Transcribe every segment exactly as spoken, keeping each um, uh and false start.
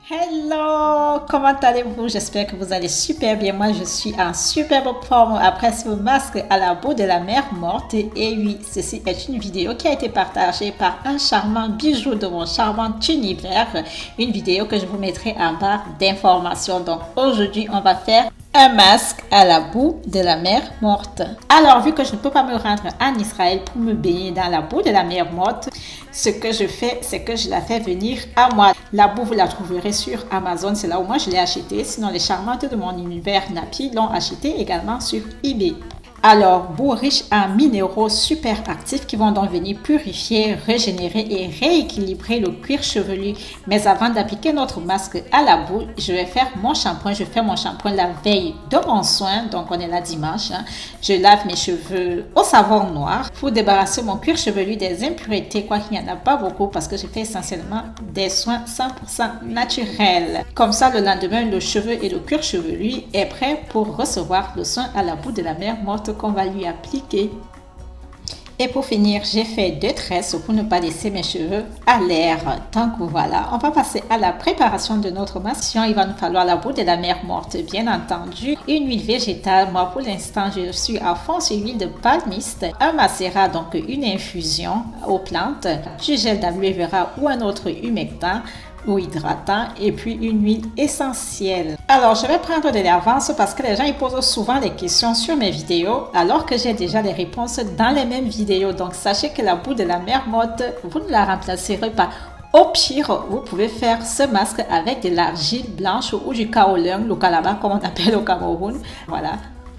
Hello, comment allez-vous? J'espère que vous allez super bien. Moi, je suis en superbe forme après ce masque à la boue de la mer morte. Et oui, ceci est une vidéo qui a été partagée par un charmant bijou de mon charmant univers. Une vidéo que je vous mettrai en barre d'informations. Donc, aujourd'hui, on va faire un masque à la boue de la mer morte. Alors, vu que je ne peux pas me rendre en Israël pour me baigner dans la boue de la mer morte, ce que je fais, c'est que je la fais venir à moi. La boue, vous la trouverez sur Amazon, c'est là où moi je l'ai acheté. Sinon, les charmantes de mon univers Napi l'ont acheté également sur eBay. Alors, boue riche en minéraux super actifs qui vont donc venir purifier, régénérer et rééquilibrer le cuir chevelu. Mais avant d'appliquer notre masque à la boue, je vais faire mon shampoing. Je fais mon shampoing la veille de mon soin, donc on est là dimanche. Hein. Je lave mes cheveux au savon noir pour débarrasser mon cuir chevelu des impuretés, quoi qu'il n'y en a pas beaucoup parce que je fais essentiellement des soins cent pour cent naturels. Comme ça, le lendemain, le cheveu et le cuir chevelu est prêt pour recevoir le soin à la boue de la mer morte qu'on va lui appliquer. Et pour finir, j'ai fait deux tresses pour ne pas laisser mes cheveux à l'air. Donc voilà, on va passer à la préparation de notre masque. Il va nous falloir la boue de la mer morte, bien entendu, une huile végétale. Moi, pour l'instant, je suis à fond sur l'huile de palmiste, un macérat, donc une infusion aux plantes, du gel d'aloe vera ou un autre humectant ou hydratant et puis une huile essentielle. Alors, je vais prendre de l'avance parce que les gens ils posent souvent des questions sur mes vidéos alors que j'ai déjà les réponses dans les mêmes vidéos. Donc, sachez que la boue de la mer morte, vous ne la remplacerez pas. Au pire, vous pouvez faire ce masque avec de l'argile blanche ou du kaolin, le calaba comme on appelle au Cameroun. Voilà.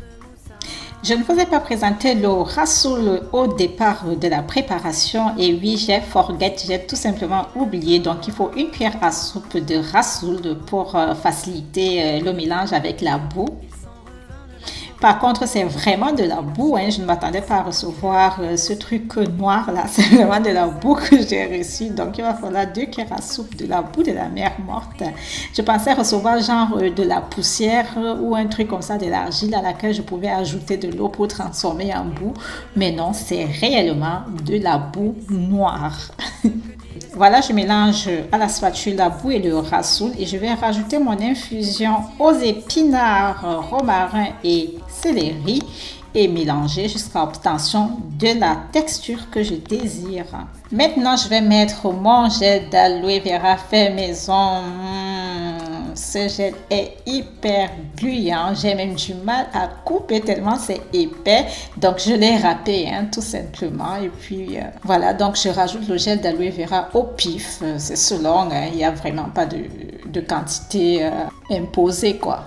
Je ne vous ai pas présenté le rassoul au départ de la préparation et oui, j'ai forget, j'ai tout simplement oublié. Donc, il faut une cuillère à soupe de rassoul pour faciliter le mélange avec la boue. Par contre, c'est vraiment de la boue. Hein. Je ne m'attendais pas à recevoir euh, ce truc noir là. C'est vraiment de la boue que j'ai reçu. Donc, il va falloir deux cuillères à soupe de la boue de la mer morte. Je pensais recevoir genre euh, de la poussière euh, ou un truc comme ça, de l'argile à laquelle je pouvais ajouter de l'eau pour transformer en boue. Mais non, c'est réellement de la boue noire. Voilà, je mélange à la spatule la boue et le rassoul et je vais rajouter mon infusion aux épinards, romarin et céleri et mélanger jusqu'à l'obtention de la texture que je désire. Maintenant, je vais mettre mon gel d'aloe vera fait maison. Mmh, ce gel est hyper gluant. J'ai même du mal à couper tellement c'est épais. Donc, je l'ai râpé hein, tout simplement. Et puis, euh, voilà. Donc, je rajoute le gel d'aloe vera au pif. C'est selon. Hein, il n'y a vraiment pas de, de quantité euh, imposée, quoi.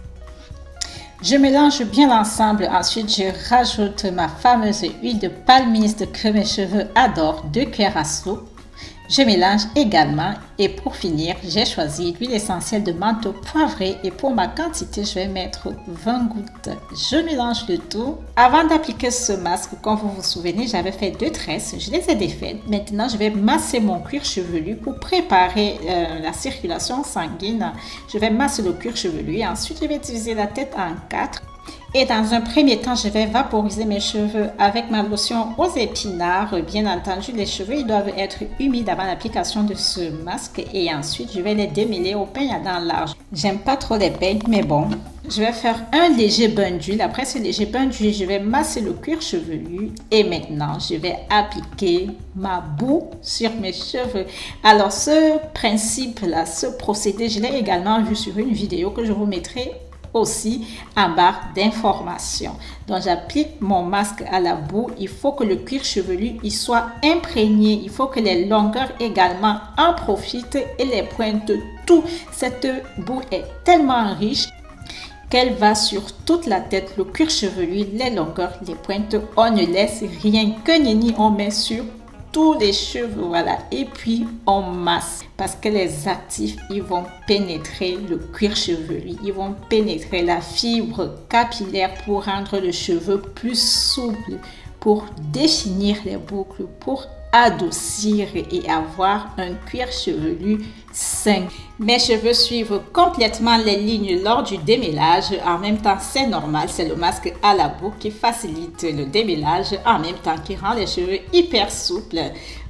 Je mélange bien l'ensemble. Ensuite, je rajoute ma fameuse huile de palmiste que mes cheveux adorent, deux cuillères à soupe. Je mélange également et pour finir, j'ai choisi l'huile essentielle de menthe poivrée et pour ma quantité, je vais mettre vingt gouttes. Je mélange le tout. Avant d'appliquer ce masque, comme vous vous souvenez, j'avais fait deux tresses. Je les ai défaites. Maintenant, je vais masser mon cuir chevelu pour préparer euh, la circulation sanguine. Je vais masser le cuir chevelu et ensuite, je vais diviser la tête en quatre. Et dans un premier temps, je vais vaporiser mes cheveux avec ma lotion aux épinards. Bien entendu, les cheveux ils doivent être humides avant l'application de ce masque. Et ensuite, je vais les démêler au peigne à dents larges. J'aime pas trop les peignes, mais bon. Je vais faire un léger bain d'huile. Après ce léger bain d'huile, je vais masser le cuir chevelu. Et maintenant, je vais appliquer ma boue sur mes cheveux. Alors, ce principe-là, ce procédé, je l'ai également vu sur une vidéo que je vous mettrai aussi en barre d'informations. Donc, j'applique mon masque à la boue. Il faut que le cuir chevelu il soit imprégné. Il faut que les longueurs également en profitent et les pointes, tout. Cette boue est tellement riche qu'elle va sur toute la tête, le cuir chevelu, les longueurs, les pointes. On ne laisse rien que nenni, on met sur tous les cheveux, voilà, et puis on masse parce que les actifs ils vont pénétrer le cuir chevelu, ils vont pénétrer la fibre capillaire pour rendre le cheveu plus souple, pour définir les boucles, pour adoucir et avoir un cuir chevelu sain. Mes cheveux suivent complètement les lignes lors du démêlage. En même temps, c'est normal, c'est le masque à la boue qui facilite le démêlage, en même temps qui rend les cheveux hyper souples.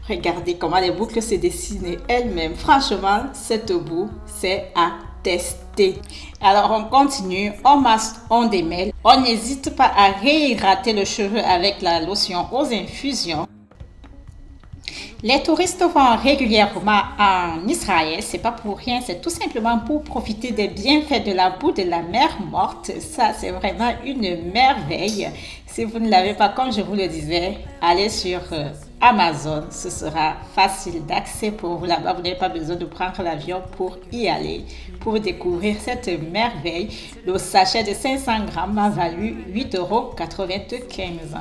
Regardez comment les boucles se dessinent elles-mêmes. Franchement, cette boue, c'est à tester. Alors, on continue. On masse, on démêle. On n'hésite pas à réhydrater le cheveu avec la lotion aux infusions. Les touristes vont régulièrement en Israël, c'est pas pour rien, c'est tout simplement pour profiter des bienfaits de la boue de la mer morte. Ça, c'est vraiment une merveille. Si vous ne l'avez pas, comme je vous le disais, allez sur euh, Amazon, ce sera facile d'accès pour vous là-bas. Vous n'avez pas besoin de prendre l'avion pour y aller, pour découvrir cette merveille. Le sachet de cinq cents grammes m'a valu huit euros quatre-vingt-quinze.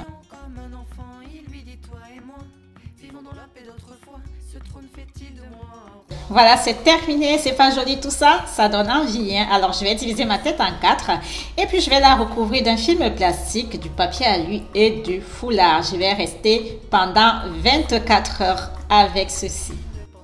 Voilà, c'est terminé, c'est pas joli tout ça, ça donne envie, hein? Alors je vais diviser ma tête en quatre et puis je vais la recouvrir d'un film plastique, du papier à lui et du foulard. Je vais rester pendant vingt-quatre heures avec ceci.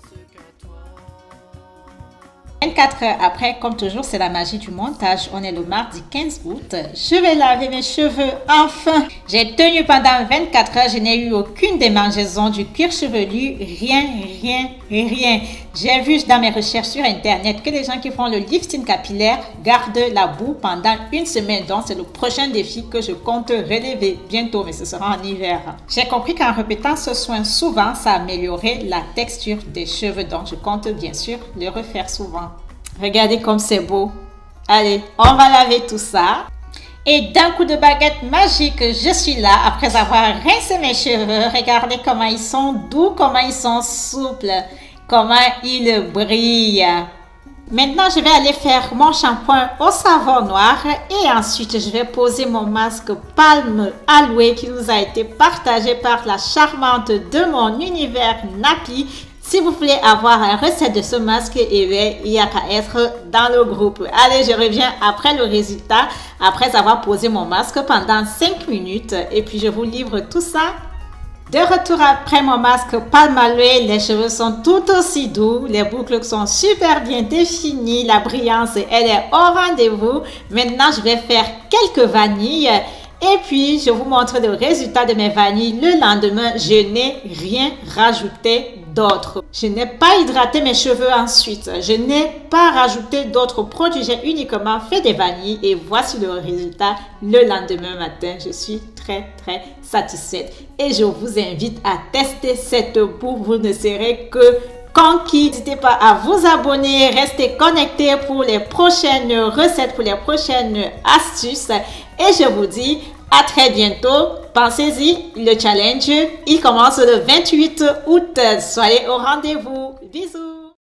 vingt-quatre heures après, comme toujours, c'est la magie du montage. On est le mardi quinze août. Je vais laver mes cheveux, enfin. J'ai tenu pendant vingt-quatre heures. Je n'ai eu aucune démangeaison du cuir chevelu. Rien, rien, rien. J'ai vu dans mes recherches sur Internet que les gens qui font le lifting capillaire gardent la boue pendant une semaine. Donc, c'est le prochain défi que je compte relever bientôt, mais ce sera en hiver. J'ai compris qu'en répétant ce soin souvent, ça améliorait la texture des cheveux. Donc, je compte bien sûr le refaire souvent. Regardez comme c'est beau. Allez, on va laver tout ça. Et d'un coup de baguette magique, je suis là après avoir rincé mes cheveux. Regardez comment ils sont doux, comment ils sont souples, comment ils brillent. Maintenant, je vais aller faire mon shampoing au savon noir et ensuite, je vais poser mon masque Palm Aloe qui nous a été partagé par la charmante de mon univers Nappy. Si vous voulez avoir une recette de ce masque, eh bien, il n'y a qu'à être dans le groupe. Allez, je reviens après le résultat, après avoir posé mon masque pendant cinq minutes. Et puis, je vous livre tout ça. De retour après mon masque Palm Aloe, les cheveux sont tout aussi doux. Les boucles sont super bien définies. La brillance, elle est au rendez-vous. Maintenant, je vais faire quelques vanilles. Et puis, je vous montre le résultat de mes vanilles. Le lendemain, je n'ai rien rajouté d'autre. Je n'ai pas hydraté mes cheveux ensuite. Je n'ai pas rajouté d'autres produits. J'ai uniquement fait des vanilles. Et voici le résultat le lendemain matin. Je suis très, très satisfaite. Et je vous invite à tester cette boue. Vous ne serez que conquis. N'hésitez pas à vous abonner. Restez connectés pour les prochaines recettes, pour les prochaines astuces. Et je vous dis à très bientôt. Pensez-y, le challenge, il commence le vingt-huit août. Soyez au rendez-vous. Bisous.